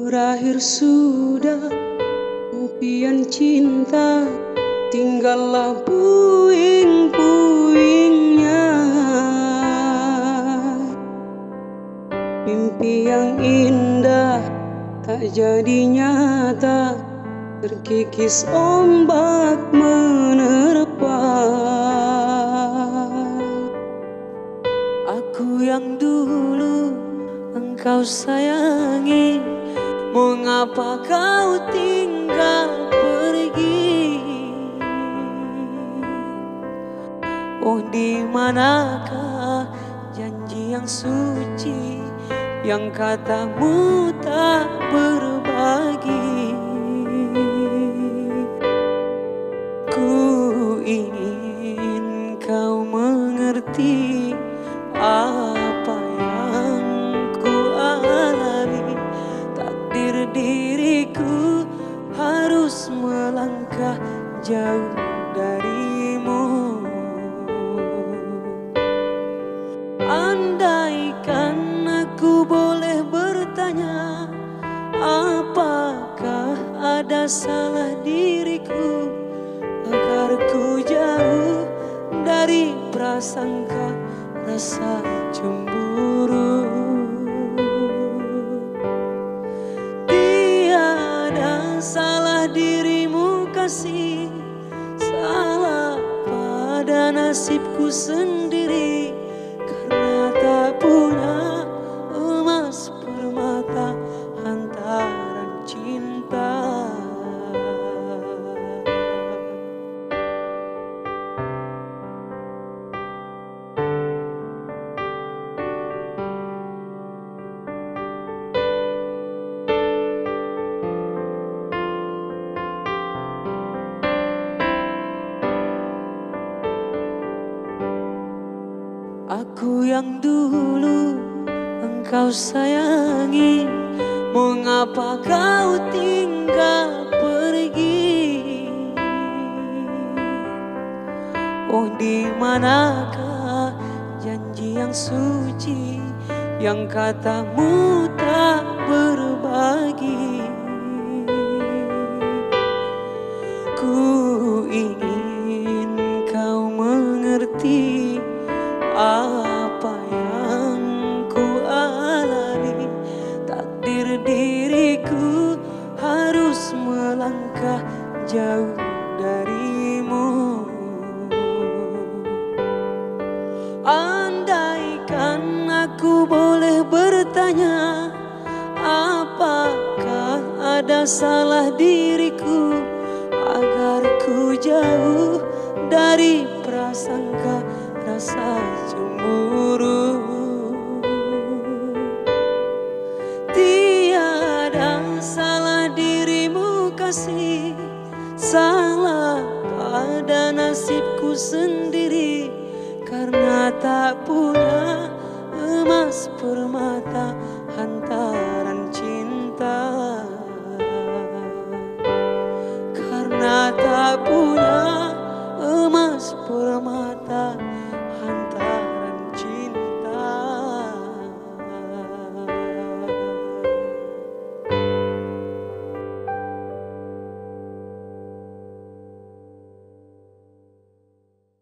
Berakhir sudah impian cinta, tinggallah puing-puingnya. Mimpi yang indah tak jadi nyata, terkikis ombak menerpa. Aku yang dulu engkau sayangi, mengapa kau tinggal pergi? Oh, di manakah janji yang suci, yang katamu tak berbagi? Ku ingin kau mengerti apa yang ku alami. Takdir diriku harus melangkah jauh darimu. Andaikan aku boleh bertanya, apakah ada salah diriku agar ku jauh dari prasangka rasa cemburu? Tiada salah dirimu kasih, salah pada nasibku sendiri, karena tak punya emas permata hantaran cinta. Aku yang dulu engkau sayangi, mengapa kau tinggal pergi? Oh, di manakah janji yang suci, yang katamu tak berbagi? Ku ingin kau mengerti apa yang ku alami. Takdir diriku harus melangkah jauh darimu. Andaikan aku boleh bertanya, apakah ada salah diriku agar ku jauh dari prasangka rasa cemburu?